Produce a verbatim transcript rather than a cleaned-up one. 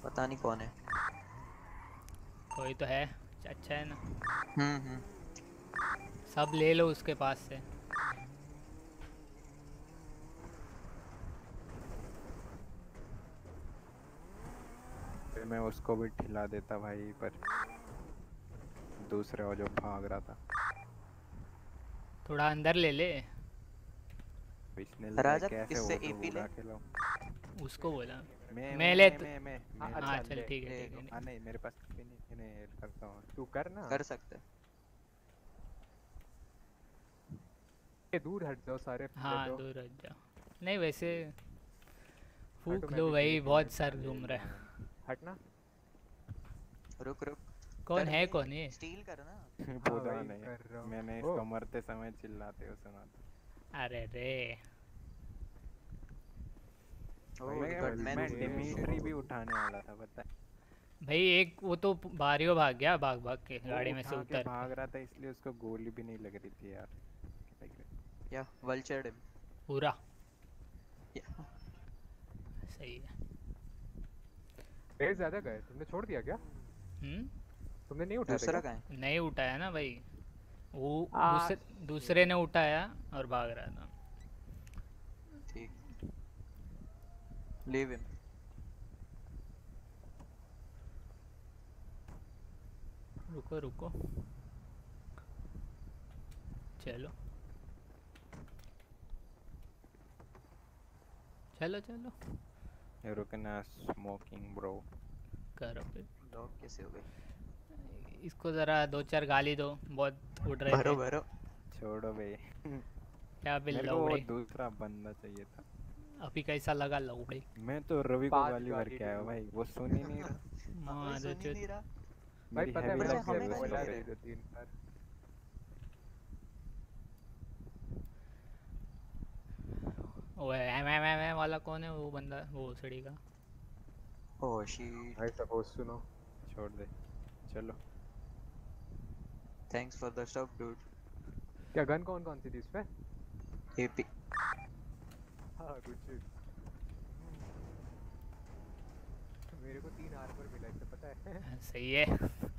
पता नहीं कौन है। कोई तो है, अच्छा है ना। हम्म हम्म। सब ले लो उसके पास से। फिर मैं उसको भी ठिला देता भाई, पर दूसरे वो जो भाग रहा था थोड़ा अंदर ले ले। इसने ले राजा कैसे इससे उड़ एपी ले। उड़ा के लाऊं। उसको बोला। मैं मैं मैं ले मैं तो। मैं मैं हाँ मैं हाँ अच्छा चल ले ठीक है ले ठीक लो। है। हाँ नहीं मेरे पास भी नहीं, इन्हें करता हूँ। तू कर ना। कर सकते हैं। ये दूर हट जाओ सारे फिर हाँ तो। दूर हट जाओ। नहीं वैसे हटो फूक मैं लो भी भाई, ब्रेक बहुत इवेंट सर ले घूम रहा है। लूं। हटना। रुक रुक। कौन कर है ले। कौन है? स्टील कर ना। हाँ खुदा वही नहीं, कर रहा हूँ। मैंने ओ इसको मरते समय चिल्लाते हुए सुना था। अरे रे। ओह भाई वी मैं गॉट जल्दी मैं मैन। ले। डिमिट्री भी उठाने वाला था पता है। भाई एक वो तो बारियो भाग गया, भाग भाग के वो गाड़ी में से उठा के उतर के। भाग रहा था इसलिए उसको गोली भी नहीं लग रही थी यार। क्या लग रही या वल्चर्ड हिम। पूरा या सही है। रेस ज्यादा गए तुमने, छोड़ दिया क्या? हम्म। तुमने नहीं उठाया था दूसरा क्या? कहाँ है? नहीं उठाया ना भाई, वो आ दूसरे दूसरे ने उठाया और भाग रहा था। ठीक। Leave him. रुको रुको, चलो चलो चलो है। रुकना स्मोकिंग ब्रो। करो फिर। लॉक कैसे हो गई? इसको ज़रा दो चार गाली दो, बहुत उड़ रहे भरो थे। भरो। छोड़ो बे। क्या बिल मेरे को वो लौड़े। दूसरा बंदा चाहिए था। अभी कैसा लगा लौड़े? मैं तो रवि को पांच गाली भर गाली के आया दी। भाई, वो सुन ही नहीं रहा। हाँ वही माँ सुन ही नहीं रहा। भाई मेरी पता है हैवी मैंने अच्छा लग उससे गई हमें गाली उसको बोला दे भी रहे फिर। हैं। दो तीन बार। वो एम एम एम एम वाला कौन है वो बंदा, वो सड़ी का? ओह शीट। भाई सपोज सुनो। छोड़ दे, चलो। Thanks for the stop dude. क्या गन कौन कौन सी थी इस पे? एपी। हाँ गुड शिट। मेरे को तीन आर्मर मिला इससे पता है। सही है।